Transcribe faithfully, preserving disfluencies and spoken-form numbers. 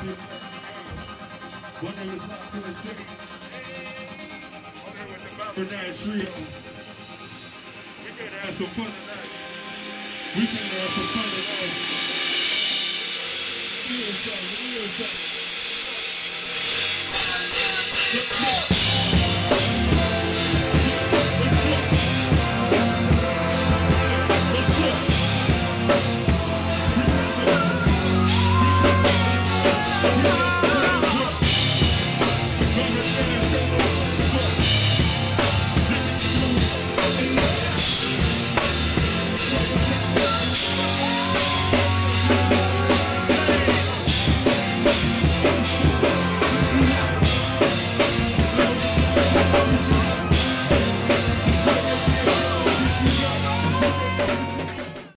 One name is locked in the city. I'm here with the Byron Nash Trio. We can have some fun tonight. We can have some fun tonight. Real stuff, real stuff.